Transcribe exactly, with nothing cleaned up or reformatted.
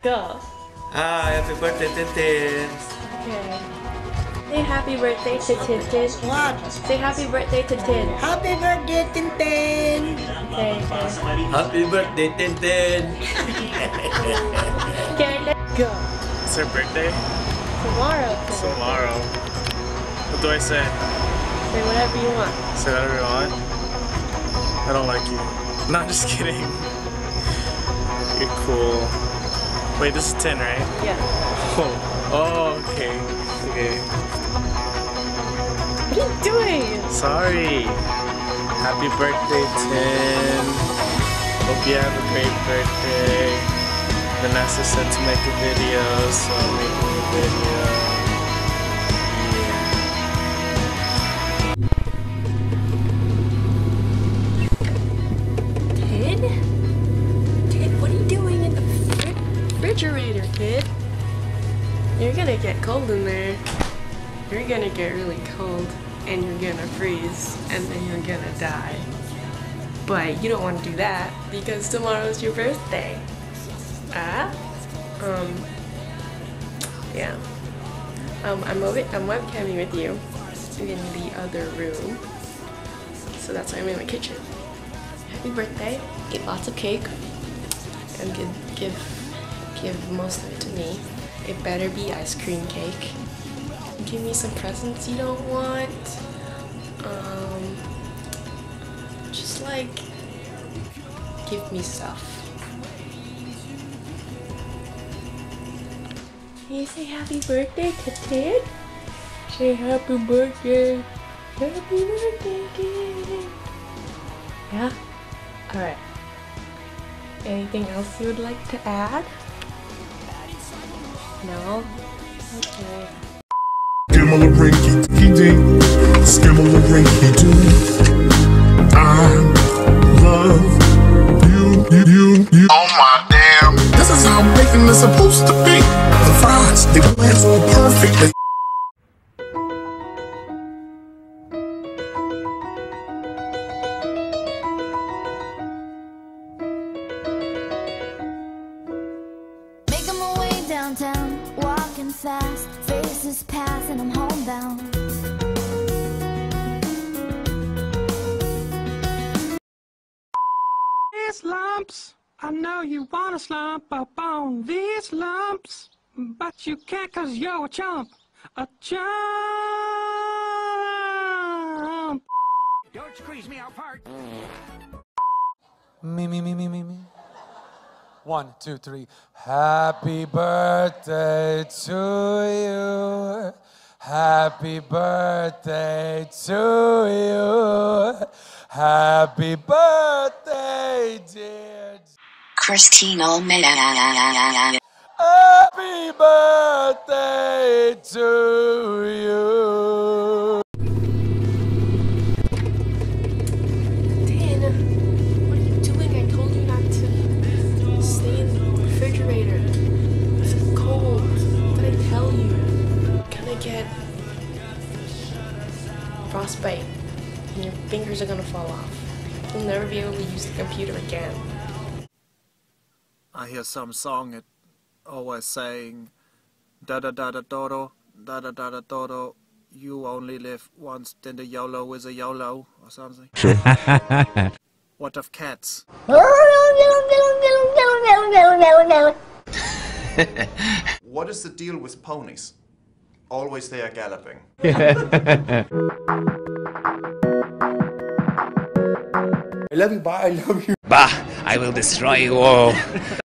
Go. Ah, happy birthday, Tintin. Okay. Say happy birthday to Tintin. What? Say happy birthday to Tin. Happy birthday, Tintin! Okay, okay. Happy birthday, Tintin. Okay, let's go. It's her birthday? Tomorrow. Tomorrow. What do I say? Say whatever you want. Say whatever you want? I don't like you. No, I'm just kidding. You're cool. Wait, this is Tin, right? Yeah. Oh, oh okay. Okay. What are you doing? Sorry. Happy birthday, Tin. Hope you have a great birthday. Vanessa said to make a video, so I'm making a video. Refrigerator, kid. You're gonna get cold in there. You're gonna get really cold and you're gonna freeze and then you're gonna die. But you don't want to do that because tomorrow's your birthday. Ah? Um. Yeah. Um, I'm over I'm webcamming with you in the other room. So that's why I'm in my kitchen. Happy birthday. Get lots of cake and give give Give most of it to me. It better be ice cream cake. Give me some presents you don't want. Um, just like, give me stuff. Can you say happy birthday to Tid? Say happy birthday. Happy birthday, kid. Yeah? Alright. Anything else you would like to add? No? Okay. Skimmel-a-rinky-dink, skimmel-a-rinky-dink. I love you, you, you, you. Oh my damn! This is how bacon is supposed to be. The fries, they blend so perfectly. Making my way downtown, walking fast, faces pass and I'm homebound. These lumps, I know you wanna slump up on these lumps, but you can't cause you're a chump, a chump. Don't squeeze me out, part. Me, me, me, me, me, me. One, two, three. Happy birthday to you. Happy birthday to you. Happy birthday, dear Christine Almeida. Happy birthday to you. Tin, what are you doing? I told you not to stay in the refrigerator. It's cold. What did I tell you? You're gonna get frostbite and your fingers are gonna fall off. You'll never be able to use the computer again. I hear some song it always saying da da da da dodo da da da da dodo, you only live once, then the YOLO is a YOLO or something. What of cats? What is the deal with ponies? Always they are galloping. I love you, bye, I love you. Bah, I will destroy you all.